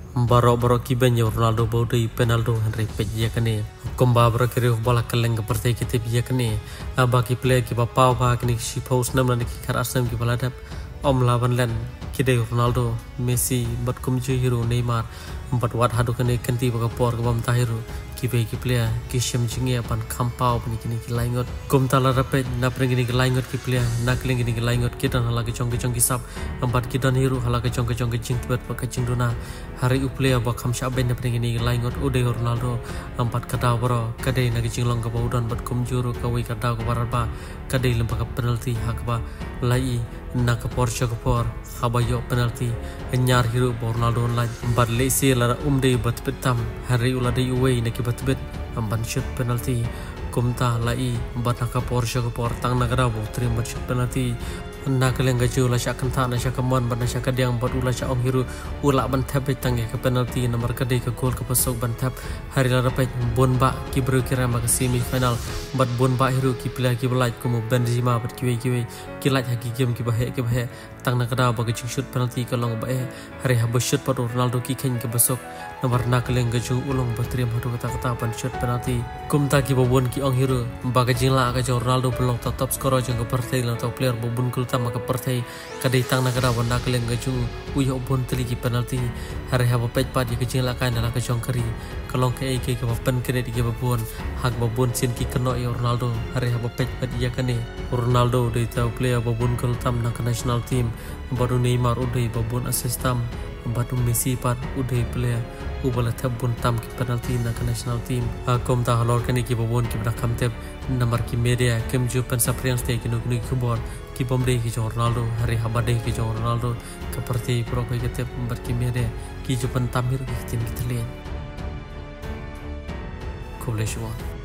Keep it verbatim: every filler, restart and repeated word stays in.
Barok-barok kibenyo Ronaldo baudai penaldo Henry pejia kene komba barok kiri bola keleng ke partai kita pejia kene bagi player ki pau ba kini si post nam lan ki kar asam ki baladap om lawan len kide Ronaldo Messi bat kumju hero Neymar empat wat hadu kene kenti baka por ke bam tahiru ki be ki player ki shem jinge pan kampau pani kini ki laingot kum tala rapet na prengini ki laingot ki player na kling kini ki laingot kita hala ke chong ke chong ki sap empat kita hero hala ke chong ke chong ke jing tuat baka jing duna hari u player ba kham sha ben na prengini ki laingot ude Ronaldo empat kata bro kade na ki jing long ka baudan bat kumjuru ka wi kata ko barba kade lemba ka penalty hakba lai na ka Porsche ka por habayo penalty nyar hero Ronaldo online empat lesi lara umde bat petam hari ulade uwe na ki bat bet amban shoot penalty kumta lai bat na ka Porsche ka por tang na gara bo trim bat shoot penalty na kaleng gaju la syak kenta na syak kamon ban syak kadiang bat ula syak om hiru ula ban tap tangi ke penalty nomor kade ke gol ke pasok ban tap hari la rapet bon ba ki bru kira ma ke semi final bat bon ba hiru ki pila ki belaj kumu Benzema bat kiwe kiwe ki laj haki game ki bahe ki bahe tang na kada ba ke shoot penalty ke long ba hari ha shoot pat Ronaldo ki khen ke pasok nomor na kaleng gaju ulong batrim hadu kata kata ban shoot penalty kumta ki bobon ki ong hiru ba ke jingla ka Ronaldo belong top scorer jeng ke partai la top player bobon tama ke partai kadai tang na kada wana keleng gaju uyo bon teligi penalty hari ha pet pad ke jing la kan la ke jong kari kalong ke ke ke pen kene di ke babon hak babon sin ki keno yo Ronaldo hari ha pet pad ya kane Ronaldo de ta player babon kul tam na national team baru Neymar udai babon assist tam baru Messi pad udai player ubala tabun tam ki penalty na national team akom ta halor kane ki babon ki brakam tep nomor ki media kem ju pen sapriang ste ki nuk ki bor ki bomde ki Ronaldo hari habade ki Ronaldo seperti pro ki tep ber ki media ki ju pen tamir ki tin ki tlen ko le